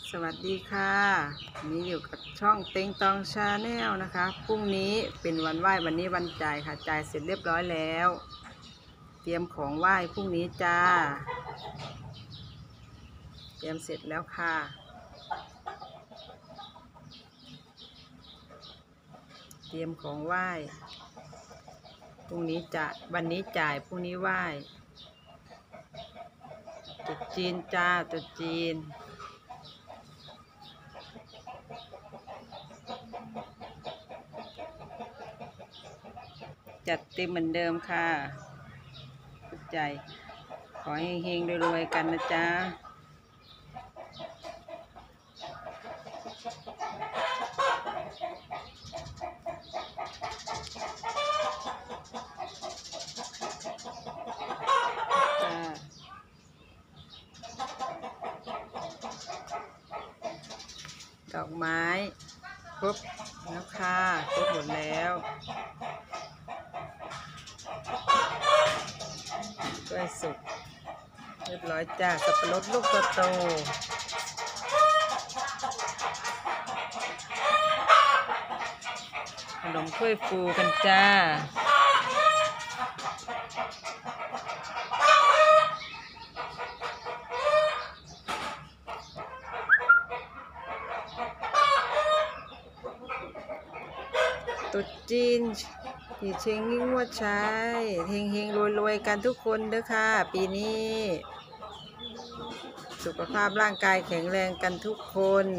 สวัสดีค่ะนี่อยู่กับช่องเต็งตองชาแนลนะคะพรุ่งนี้เป็นวันไหว้วันนี้วันจ่ายค่ะจ่ายเสร็จเรียบร้อยแล้วเตรียมของไหว้พรุ่งนี้จ้าเตรียมเสร็จแล้วค่ะเตรียมของไหว้พรุ่งนี้จะวันนี้จ่ายพรุ่งนี้ไหว้ตรุษจีนจ้าตรุษจีนจัดเต็มเหมือนเดิมค่ะทุกใจขอเฮงๆรวยๆกันนะจ๊ะจ้าดอกไม้ครบแล้วค่ะครบหมดแล้วด้วยสุกเรียบร้อยจ้าสับปะรดลูกโตขนมถ้วยฟูกันจ้าตุ๊ดจีนที่เชงยิ่งวัดใช้เฮงเฮงรวยๆกันทุกคนเด้อค่ะปีนี้สุขภาพร่างกายแข็งแรงกันทุกคน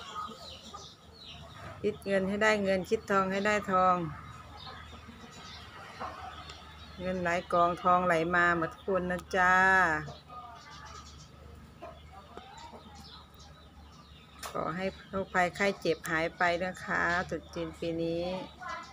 คิดเงินให้ได้เงินคิดทองให้ได้ทองเงินไหลกองทองไหลมาหมดทุกคนนะจ้าขอให้โรคภัยไข้เจ็บหายไปนะคะตรุษจีนปีนี้